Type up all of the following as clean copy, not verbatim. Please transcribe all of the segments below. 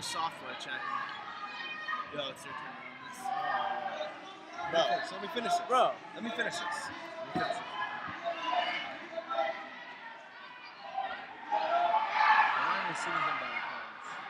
software checking. Yo, it's your turn on this. Bro, so let me finish this. Bro, Let me finish this. Let me finish this. I'm as soon as I'm done with cards.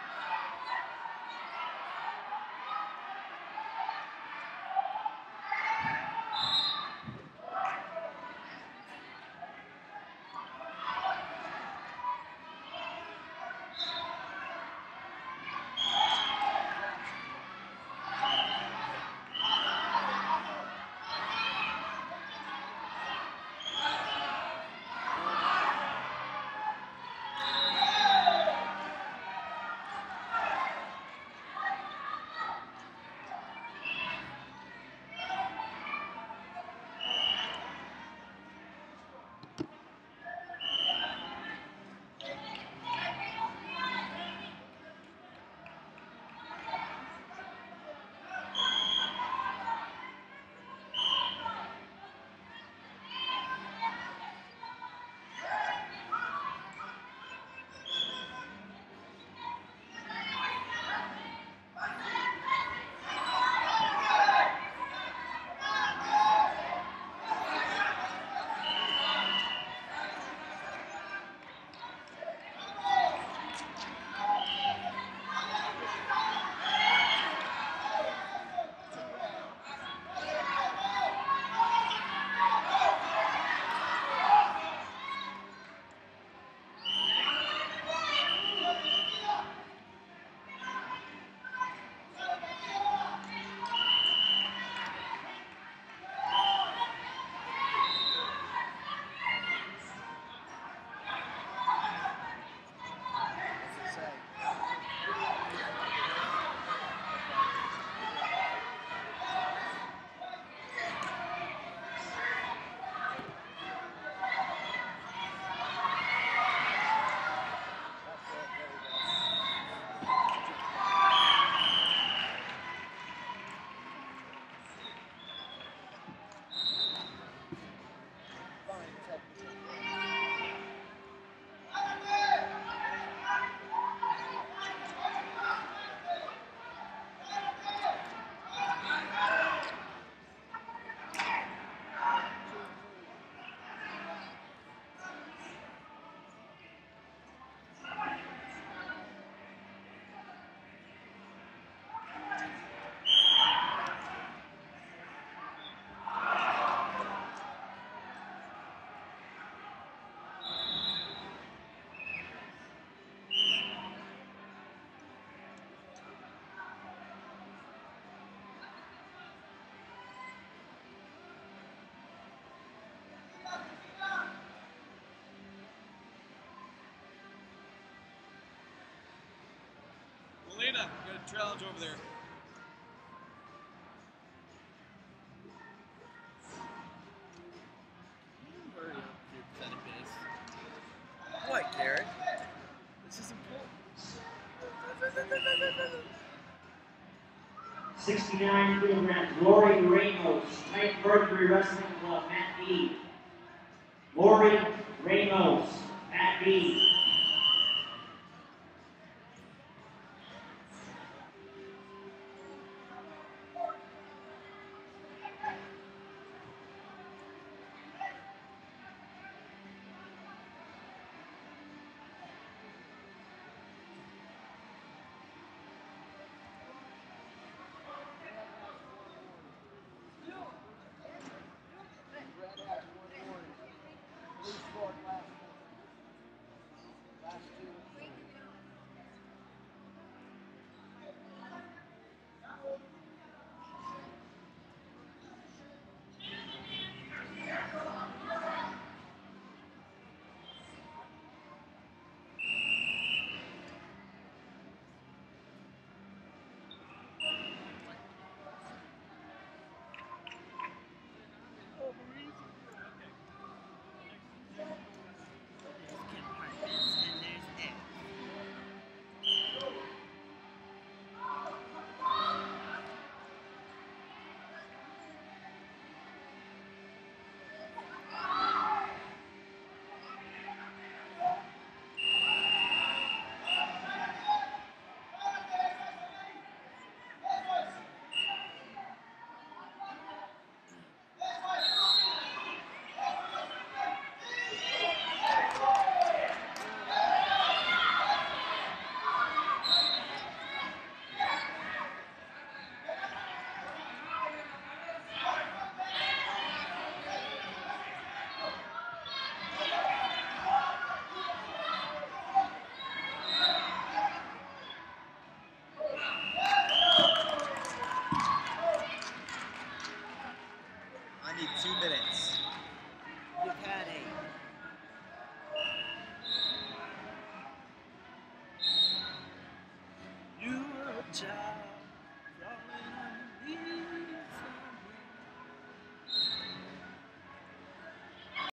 Melina, you got a challenge over there. Hurry up, your pathetic base. What, Garrett? This is important. 69 kilograms, Lori Ramos, Night Mercury Wrestling Club, Matt B. Lori Ramos, Matt B. need 2 minutes. You've had 8. You were a child.